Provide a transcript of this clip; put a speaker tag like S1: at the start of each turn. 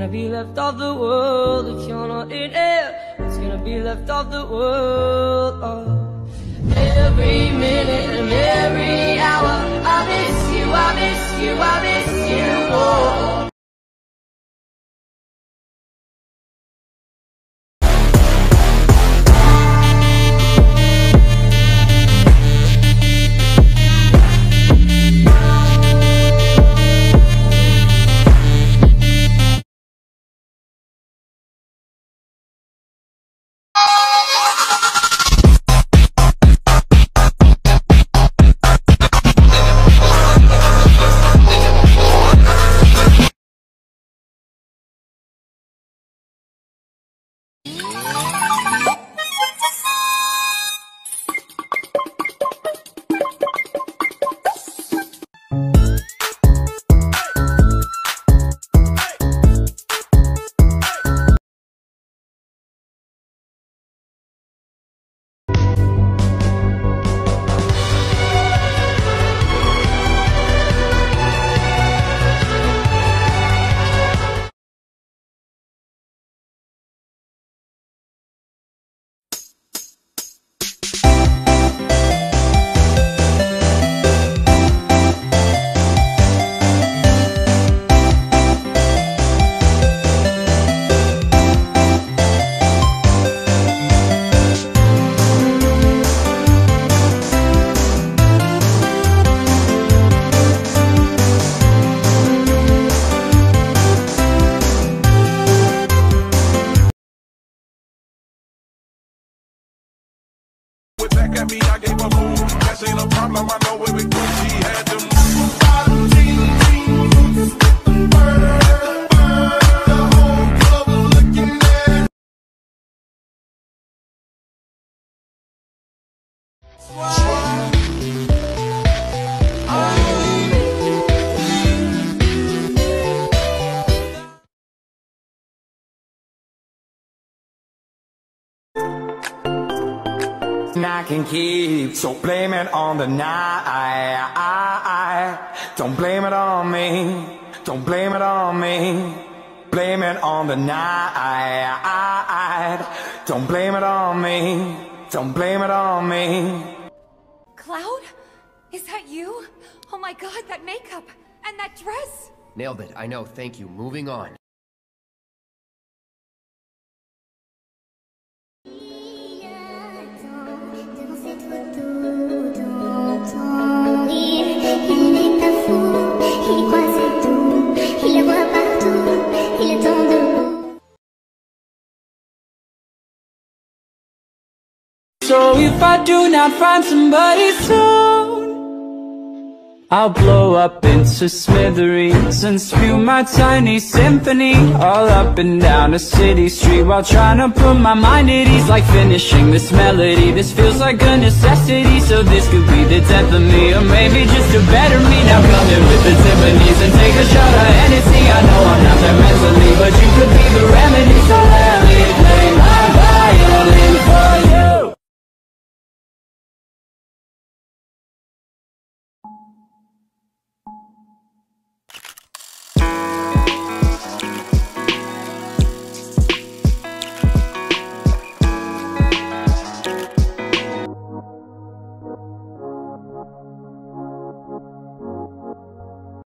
S1: gonna be left off the world if you're not in it. It's gonna be left off the world. Oh. Every minute and every hour, I miss you, I miss you, I miss you. Oh.
S2: Back at me, I gave a move. That ain't a problem, I know it because she had them. The whole club was looking at it.
S3: I can keep, so blame it on the night. Don't blame it on me, don't blame it on me. Blame it on the night. Don't blame it on me, don't blame it on me.
S4: Cloud? Is that you? Oh my god, that makeup! And that dress!
S5: Nailed it, I know, thank you. Moving on.
S6: So if I do not find somebody soon, I'll blow up into smithereens and spew my tiny symphony all up and down a city street while trying to put my mind at ease. Like finishing this melody, this feels like a necessity. So this could be the 10th of me, or maybe just a better me. Now come in with the Tiffany's and take a shot of Hennessy. I know I'm not